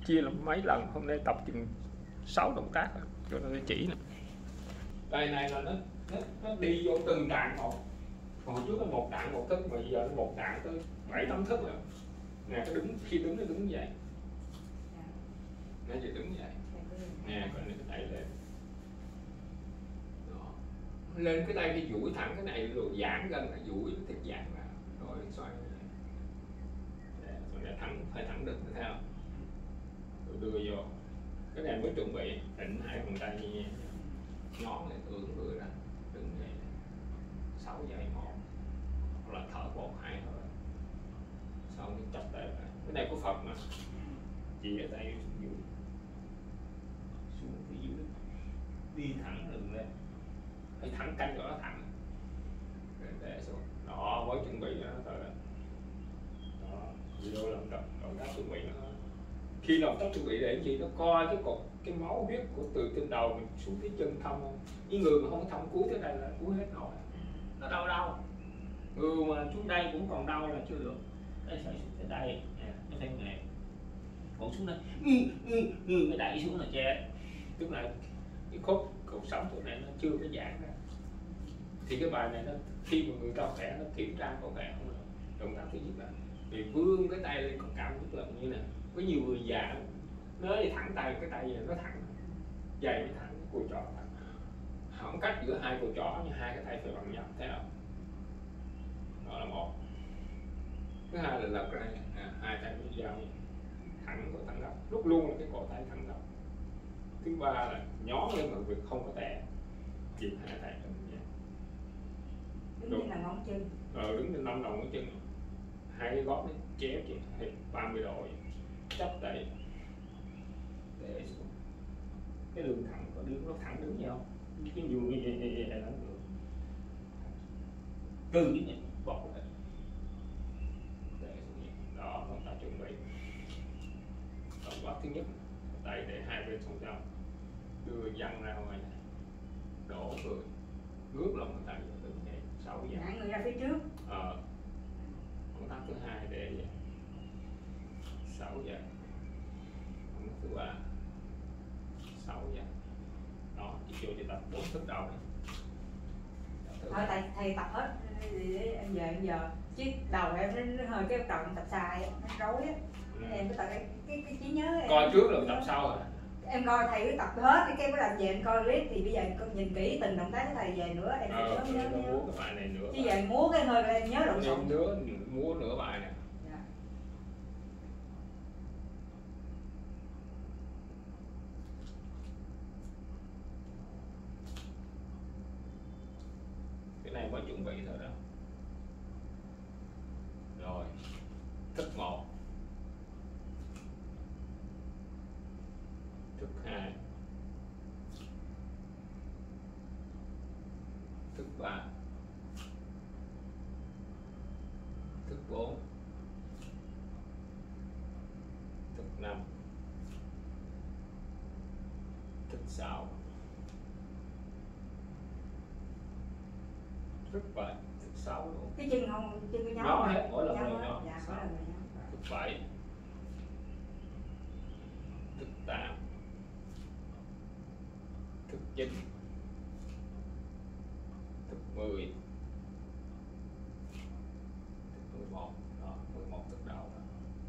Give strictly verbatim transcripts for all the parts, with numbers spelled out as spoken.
chia làm mấy lần. Hôm nay tập chừng sáu động tác cho nó chỉ nè. Đây này là nó nó, nó đi vô từng đạn một. Hồi trước nó một đạn một thức, bây giờ nó một đạn tới bảy tám thức rồi. Nè cái đứng khi đứng nó đứng vậy. Nó chỉ đứng vậy. Nè còn nó đẩy lên. Đó. Lên cái tay cái duỗi thẳng cái này rồi giãn gân là duỗi cái thịt giãn vào. Rồi xoay như vậy. Rồi để thẳng phải thẳng được thấy không? Rồi đưa vô. Cái này mới chuẩn bị định hai bàn tay như ngón này ưỡn người ra đứng vậy sáu giây một hoặc là thở một hai thôi xong cái chập tay lại. Cái này của Phật mà chỉ ở tay xuống xuống phía dưới đi thẳng đường lên phải thẳng canh cho nó thẳng để, để xuống đó mới chuẩn bị nó thôi đó video làm động động tác chuẩn bị nó khi động tác chuẩn bị để gì nó coi cái cột cái máu huyết của từ trên đầu mình xuống cái chân thông không, những người mà không thông cuối tới đây là cuối hết nổi, nó đau đau, người mà xuống đây cũng còn đau là chưa được, đây phải xuống tới đây nè, nó phải mềm, còn xuống đây ừ, ừ, ừ, cái đẩy xuống là chết, tức là cái khúc cột sống chỗ này nó chưa có giãn ra, thì cái bài này nó khi mà người ta khỏe nó kiểm tra có khỏe không được, động tác thứ nhất là thì vươn cái tay lên còn cảm giác là như này, có nhiều người già nó thì thẳng tay cái tay này nó thẳng dày mới thẳng cùi trỏ thẳng, khoảng cách giữa hai cùi trỏ như hai cái tay phải bằng nhau, thấy không? Đó là một. Thứ hai là lật ra à, hai tay với dao thẳng cổ thẳng góc, lúc luôn là cái cổ tay thẳng góc. Thứ ba là nhón lên mà việc không có tè, chìm hai tay trong như vậy. Đứng như là ngón chân. Ờ, đứng trên năm đầu ngón chân, hai cái gót nó chéo chị ba mươi độ chấp tay để xuống cái đường thẳng có đứng nó thẳng đứng nhau cái dù như vậy như vậy là được từ cái này bỏ lại để xuống đó chúng ta chuẩn bị động tác thứ nhất tay để hai bên song song đưa dăng ra ngoài này đổ người ngước lòng bàn tay từ này sáu giây ngã người ra phía trước. ờ động tác thứ hai để vậy sáu giây, động tác thứ ba sáu giây, đó chị vô chị tập bốn thức đầu này. Thôi tại thầy tập hết để em giờ em giờ chứ đầu em nó, nó hơi cái đầu em tập sai nó rối á, ừ. Em có tập cái cái, cái trí nhớ em coi trước rồi tập sau rồi em coi thầy cứ tập hết cái cái mới làm về em coi clip thì bây giờ con nhìn kỹ từng động tác của thầy về nữa em ờ, nhớ nhớ nhớ múa cái bài này nữa chứ giờ múa cái hơi em nhớ lộn xộn nữa múa nửa bài này. Dạ. Cái này mới chuẩn bị thôi đó. Rồi thức một, thức hai, thức ba, thức bốn, thức năm, thức sáu, thức bảy, thức sáu luôn. Cái chân không chân cái nhóm Nhóm hết mỗi lần nhóm một nhóm. dạ, mỗi lần một nhóm. Thức bảy, thức tám, thức chín, thức mười, thức mười một, đó, mười một thức đầu đó.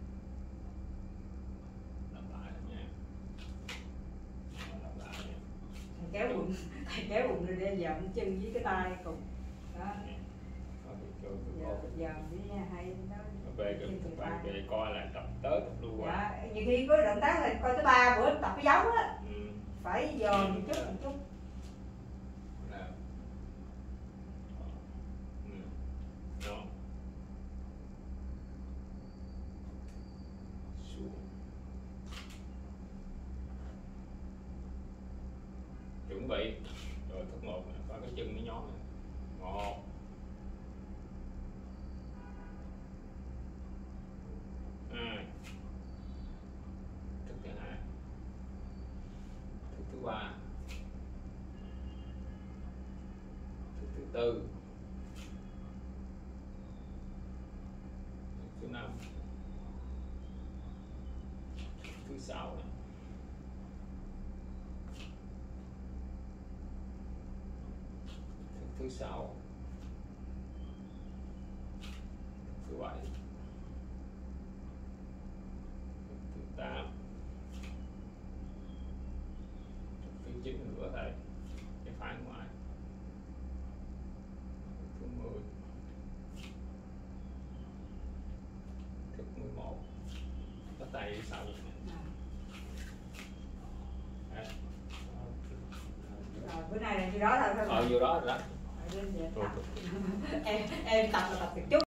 Làm lại nha. Đó, làm lại nha. Thầy kéo bụng, thầy kéo bụng rồi để dậm chân với cái tay cùng. Đó. Giờ giờ với hai đó. Về cái các bạn về coi là tập tới tập lui qua. Dạ, nhiều khi có động tác là coi tới ba bữa tập cái giống á. Ừ. Phải dồn một chút một chút. Nào. Ừ. Đó. Xuống. Chuẩn bị. Rồi thức một có cái chân nó nhón này. Một. Hai. Thức thứ hai. Thức thứ ba. Thức thứ tư. Thức thứ năm. Thức thứ sáu này. Thức thứ sáu, thứ bảy, thứ tám, thứ chín nữa thầy, cái phải ngoài, thứ mười, thứ mười một, có tay sau. Rồi bữa nay là như đó thôi. Ờ, vô đó rồi đó. Em em tập là tập được chút.